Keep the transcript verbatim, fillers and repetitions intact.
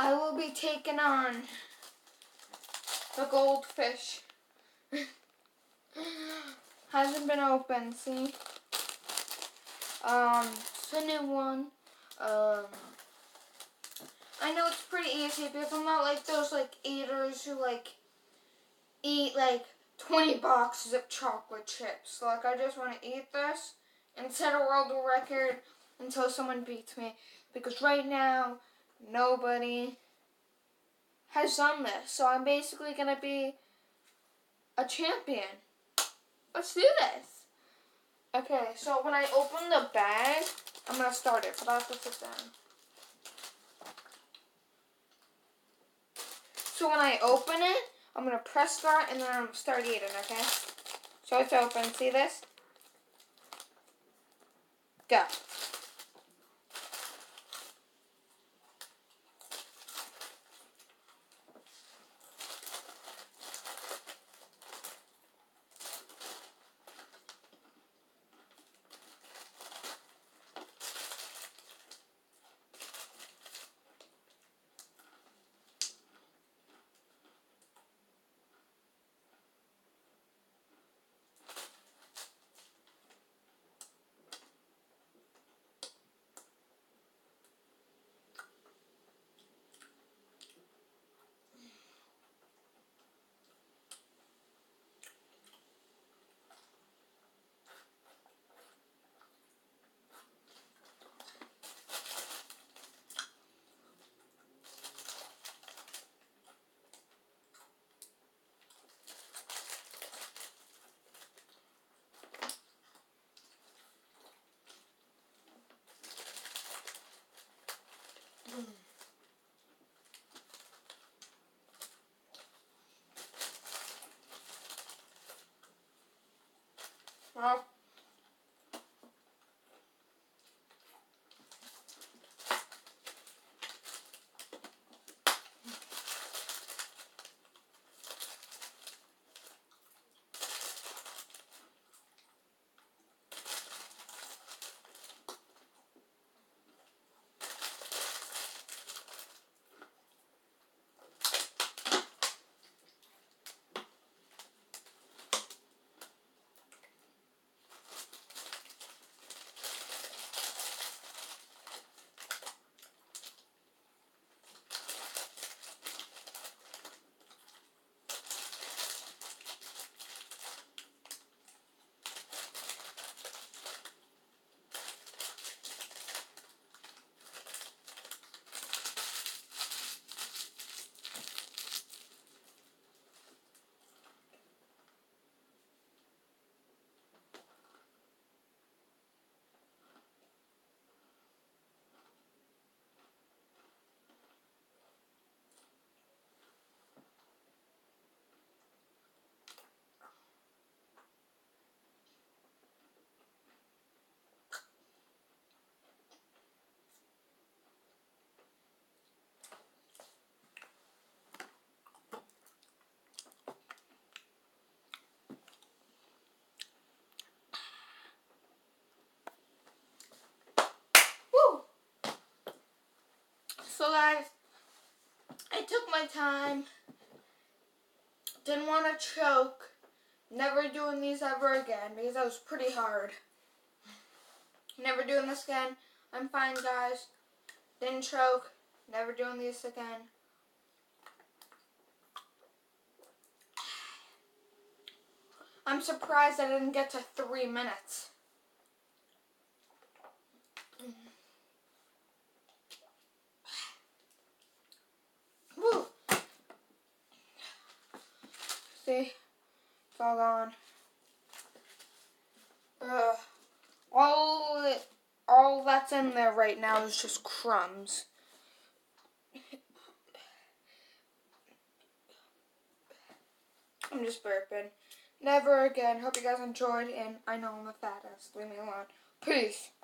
I will be taking on the goldfish. Hasn't been opened, see? Um, it's a new one. Um, I know it's pretty easy because I'm not like those like eaters who like eat like twenty boxes of chocolate chips. So, like I just want to eat this and set a world record until someone beats me. Because right now, nobody has done this. So I'm basically going to be a champion. Let's do this. Okay, so when I open the bag, I'm going to start it, but I have to sit down. So when I open it, I'm going to press start and then I'm going to start eating, okay? So it's open. See this? Go. Well, woo! So guys, I took my time. Didn't want to choke. Never doing these ever again because that was pretty hard. Never doing this again. I'm fine, guys. Didn't choke. Never doing this again. I'm surprised I didn't get to three minutes. Woo! See? It's all gone. Ugh. All, it, all that's in there right now is just crumbs. I'm just burping. Never again. Hope you guys enjoyed, and I know I'm the fattest. Leave me alone. Peace.